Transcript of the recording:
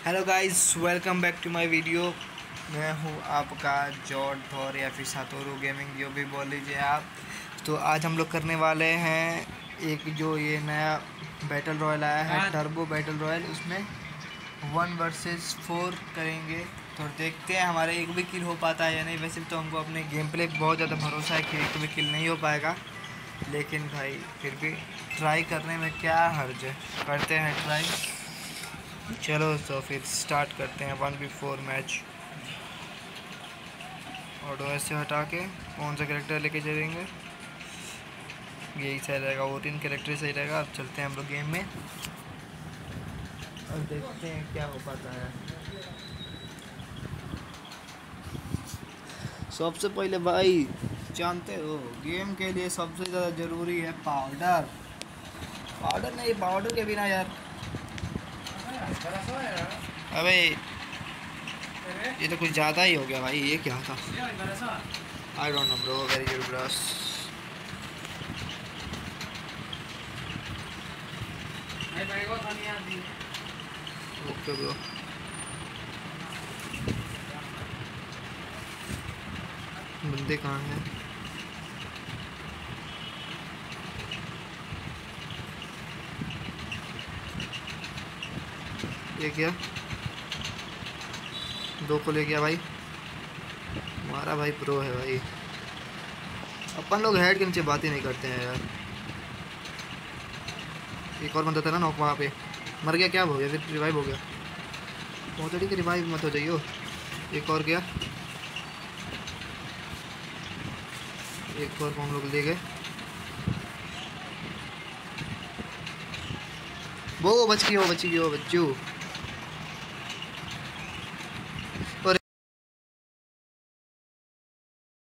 Hello guys, welcome back to my video. मैं हूँ आपका जॉर्ज थॉर या फिर सातोरू गेमिंग, जो भी बोल लीजिए आप। तो आज हम लोग करने वाले हैं एक जो ये नया बैटल रॉयल आया है, टर्बो बैटल रॉयल। उसमें 1 वर्सेस 4 करेंगे। तो देखते हैं हमारे एक भी किल हो पाता है या नहीं। वैसे तो हमको अपने गेम प्ले पर बहुत ज़्यादा भरोसा है कि एक भी किल नहीं हो पाएगा, लेकिन भाई फिर भी ट्राई करने में क्या हर्ज है, करते हैं ट्राई। चलो तो फिर स्टार्ट करते हैं 1v4 मैच। ऑटो ऐसे हटा के कौन सा कैरेक्टर लेके चलेंगे, यही सही रहेगा। वो 3 कैरेक्टर सही रहेगा। अब चलते हैं हम लोग गेम में और देखते हैं क्या हो पाता है। सबसे पहले भाई जानते हो, गेम के लिए सबसे ज़्यादा ज़रूरी है पाउडर। पाउडर नहीं, पाउडर के बिना यार, अबे ये तो कुछ ज़्यादा ही हो गया भाई। ये क्या था? I don't know bro, very good bros. Okay bro, बंदे कहाँ हैं? ये क्या, 2 को ले गया भाई। हमारा भाई प्रो है भाई। अपन लोग हेड के नीचे बात ही नहीं करते हैं यार। एक और बंदा था ना नॉक, वहाँ पे मर गया। क्या हो गया? फिर रिवाइव हो गया। पहुँचड़ी के रिवाइव मत हो जाइयो। एक और गया, एक और को हम लोग ले गए। वो बच गई, वो बच्चू।